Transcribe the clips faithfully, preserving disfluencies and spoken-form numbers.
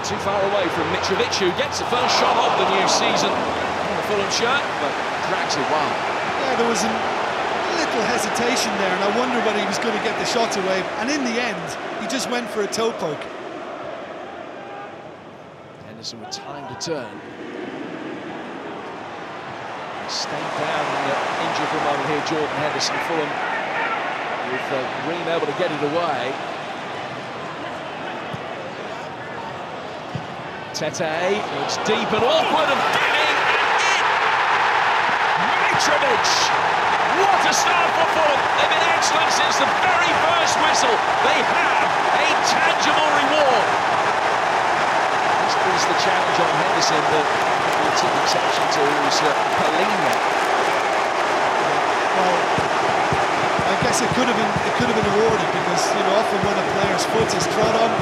too far away from Mitrovic, who gets the first shot of the new season on the Fulham shirt, but drags it wide. Yeah, there was a little hesitation there, and I wondered whether he was going to get the shots away, and in the end, he just went for a toe poke. Henderson with time to turn. He stayed down, uh, injured for a moment here, Jordan Henderson. Fulham with uh, Ream able to get it away. Tete, it's deep and awkward and getting it! Mitrovic! What a start for Fulham! They've been excellent since the very first whistle. They have a tangible reward. This is the challenge on Henderson that we took exception to is uh, Palhinha. Well, I guess it could have been it could have been awarded because, you know, often when a player's foot is trod on,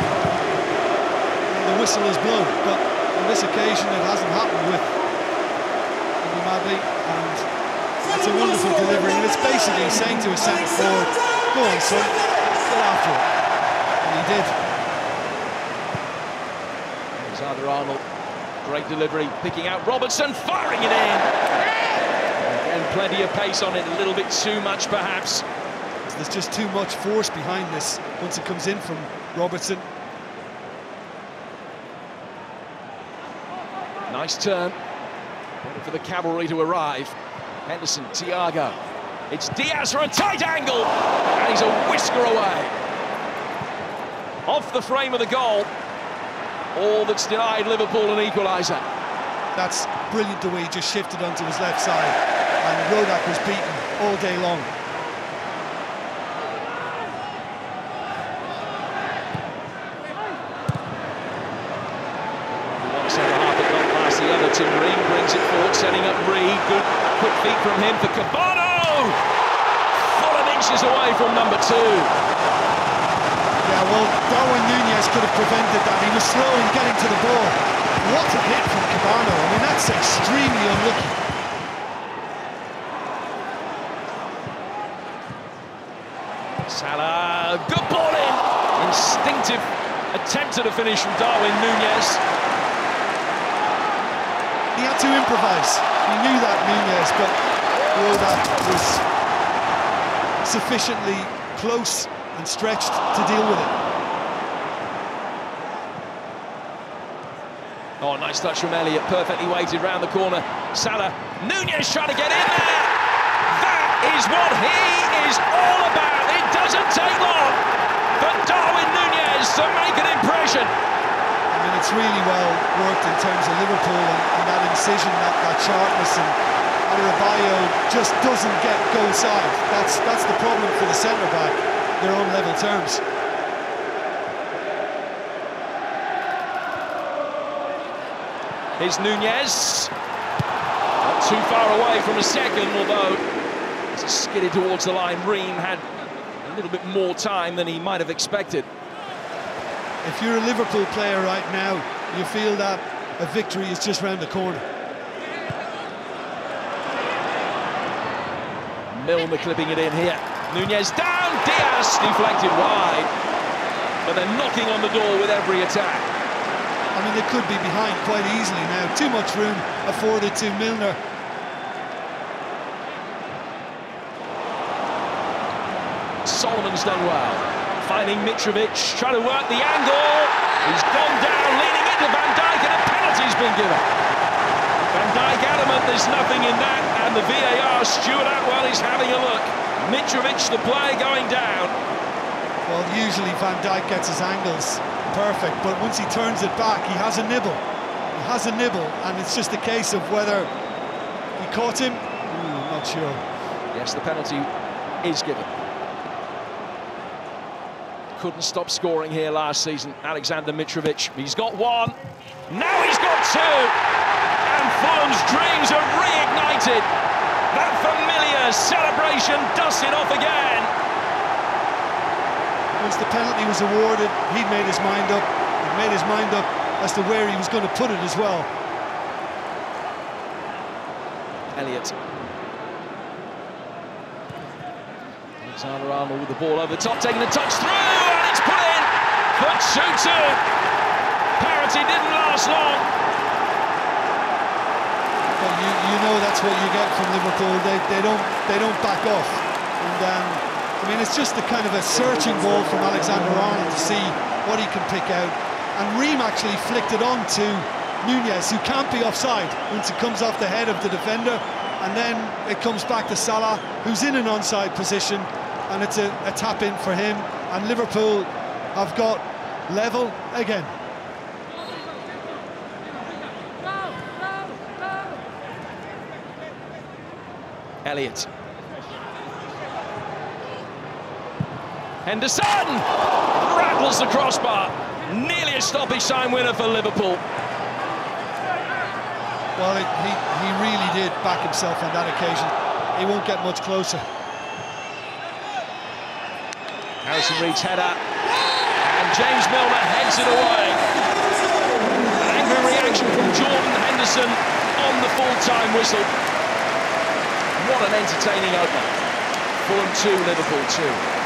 the whistle is blown, but on this occasion it hasn't happened with Madley, and it's a wonderful delivery, and it's basically saying to his centre forward, go on son, get after it, and he did. Alexander-Arnold, great delivery, picking out Robertson, firing it in! Again, plenty of pace on it, a little bit too much perhaps. There's just too much force behind this once it comes in from Robertson. Nice turn, waiting for the cavalry to arrive. Henderson, Thiago. It's Diaz for a tight angle, and he's a whisker away. Off the frame of the goal. All that's denied Liverpool an equaliser. That's brilliant the way he just shifted onto his left side, and Rodak was beaten all day long. The other Tim Ream brings it forward, setting up Reed. Good quick feet from him for Cabano! Fulham inches away from number two. Yeah, well, Darwin Núñez could have prevented that. He was slow in getting to the ball. What a hit from Cabano. I mean, that's extremely unlucky. Salah, good ball in. Instinctive attempt at a finish from Darwin Núñez. He had to improvise. He knew that, Núñez, but Rodak was sufficiently close and stretched to deal with it. Oh, nice touch from Elliott, perfectly weighted round the corner. Salah, Núñez trying to get in there. That is what he is all about. It doesn't take long for Darwin Núñez to make an impression. I mean, it's really well worked in terms of Liverpool and, and that incision, that, that sharpness, and Adebayo just doesn't get goal side. That's that's the problem for the centre back. They're on level terms. Here's Núñez. Not too far away from a second, although as he skidded towards the line, Ream had a little bit more time than he might have expected. If you're a Liverpool player right now, you feel that a victory is just round the corner. Milner clipping it in here. Núñez down, Diaz deflected wide. But they're knocking on the door with every attack. I mean, they could be behind quite easily now. Too much room afforded to Milner. Solomon's done well. Finding Mitrovic, trying to work the angle. He's gone down, leaning into Van Dijk, and a penalty's been given. Van Dijk adamant there's nothing in that, and the V A R, Stuart Atwell is having a look. Mitrovic, the player, going down. Well, usually Van Dijk gets his angles perfect, but once he turns it back, he has a nibble. He has a nibble, and it's just a case of whether he caught him. Ooh, I'm not sure. Yes, the penalty is given. Couldn't stop scoring here last season, Alexander Mitrovic. He's got one, now he's got two, and Fulham's dreams are reignited. That familiar celebration dusted off again. Once the penalty was awarded, he'd made his mind up. He'd made his mind up as to where he was going to put it as well. Elliott. Alexander-Arnold with the ball over the top, taking the touch through, and it's put in for two two. it didn't last long. But you, you know that's what you get from Liverpool. They, they don't they don't back off. And um, I mean, it's just a kind of a searching ball from Alexander Arnold to see what he can pick out. And Ream actually flicked it on to Nunez, who can't be offside once it comes off the head of the defender. And then it comes back to Salah, who's in an onside position, and it's a, a tap in for him. And Liverpool have got level again. Elliott. Henderson rattles the crossbar. Nearly a stoppage time winner for Liverpool. Well, it, he, he really did back himself on that occasion. He won't get much closer. Harrison Reed's header, and James Milner heads it away. Angry reaction from Jordan Henderson on the full-time whistle. What an entertaining opener. Fulham two, Liverpool two.